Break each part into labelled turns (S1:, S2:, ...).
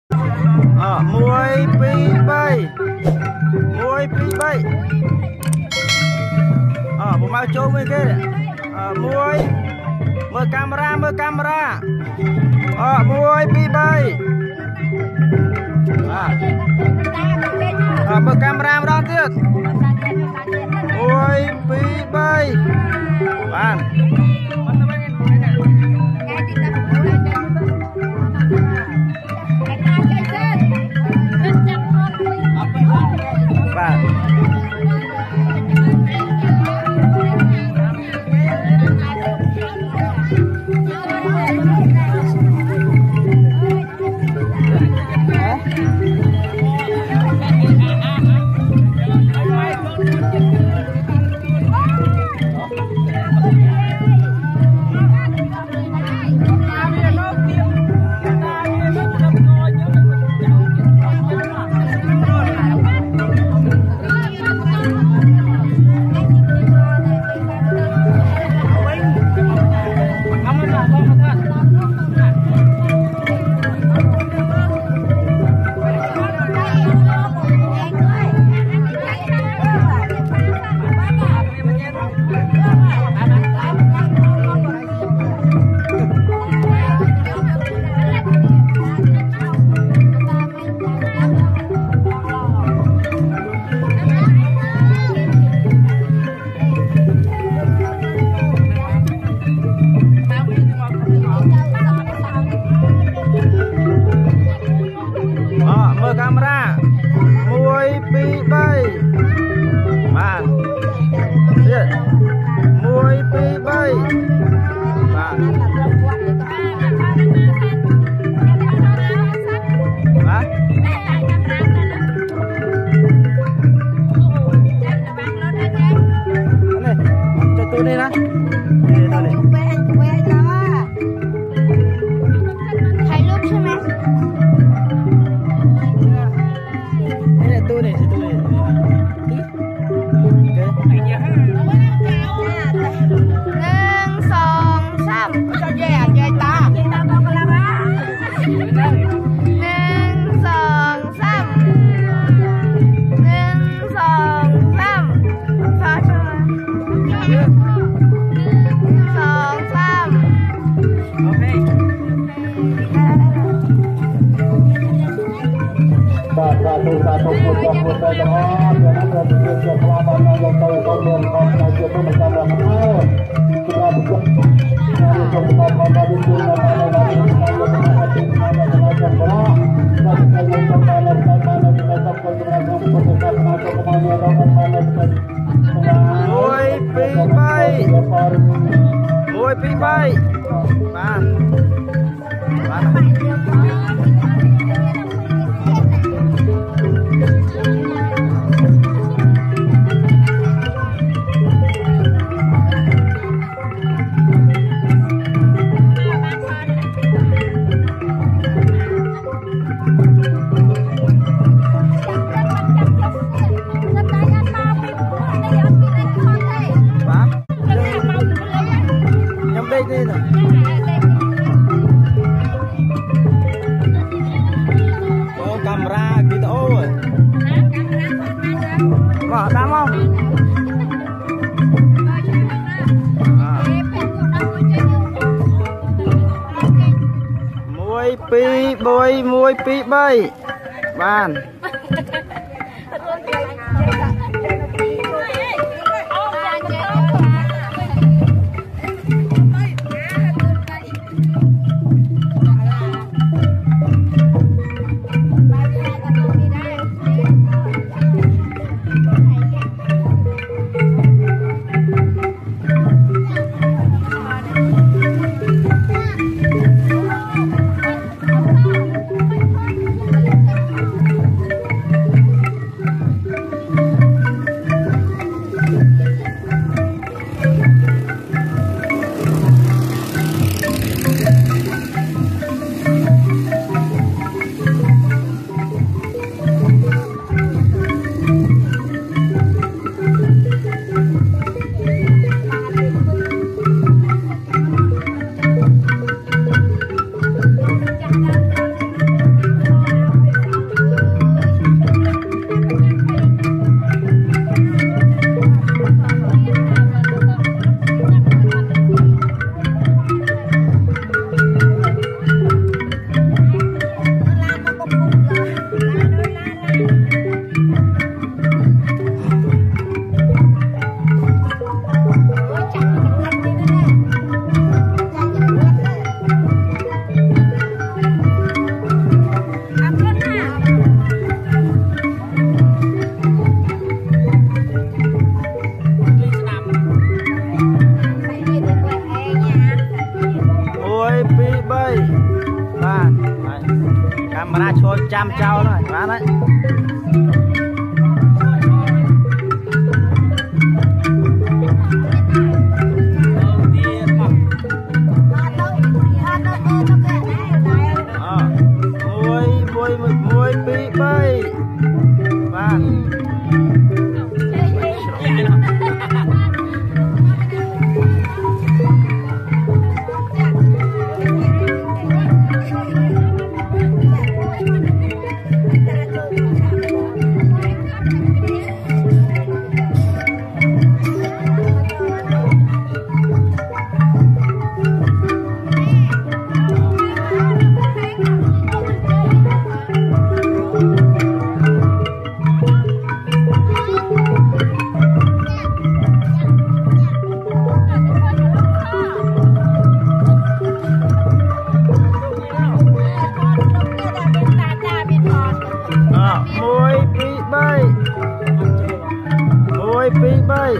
S1: Muối pi bay muối pi bay bộ mau trâu với cái muối mở camera muối pi bay mở camera đó tiếp muối pi bay bạn camera muối pi bay bạn muối pi bay bạn cho tôi đi nè muối pi bay bạn camera video rồi mở đam không muối pi bay bàn cho chăm cháu rồi bán đấy. Muối bị bay vàng. Bị bay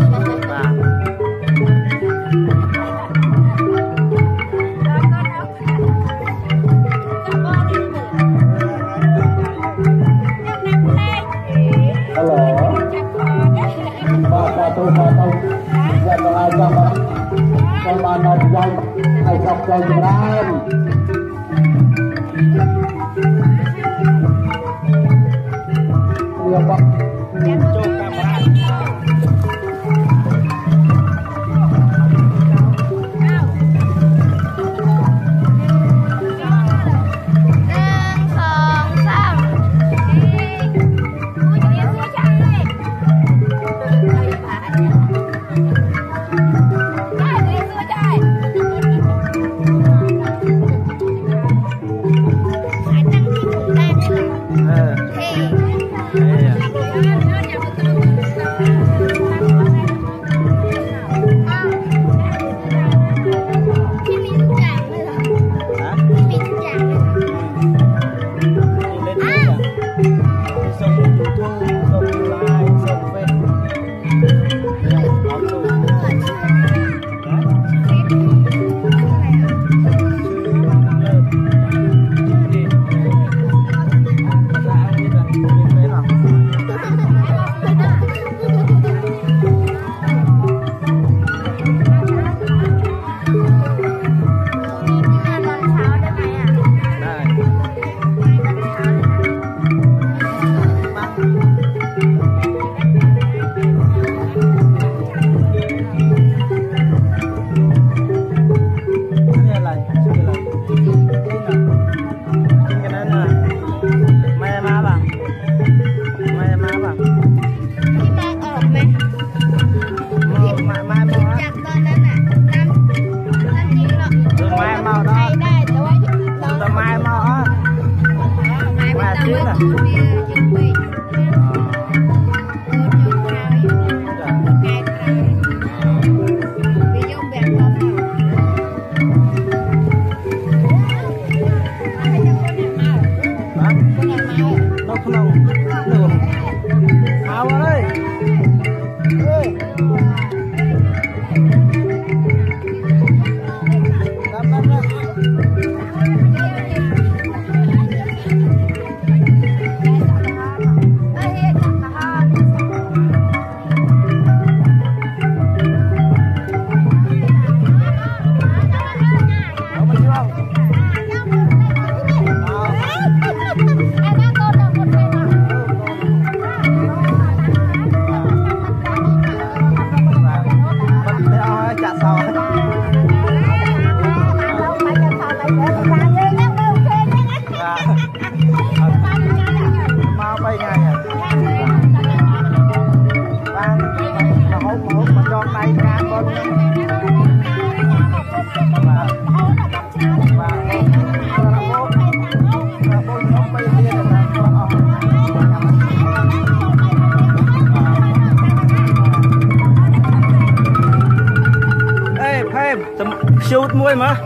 S1: shoot muối mà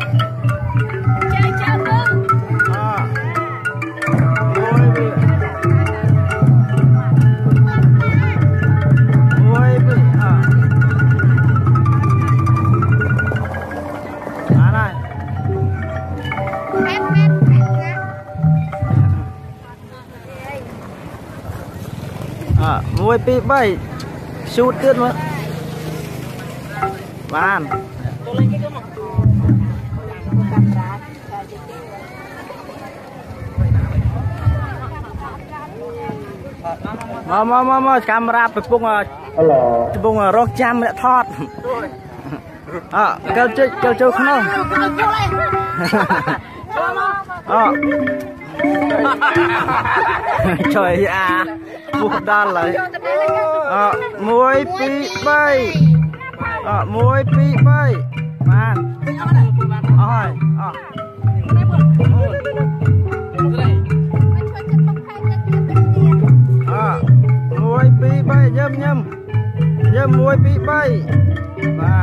S2: chơi chơi luôn
S1: muối bị này មួយពីរបីឈូតទៀតមើលបានមកកាមេរ៉ាកំពុងរកចាំអ្នកថតកលចូលក្នុងtrời buộc đan lại muối pi bay muối pi bay mà muối pi bay nhâm muối pi bay và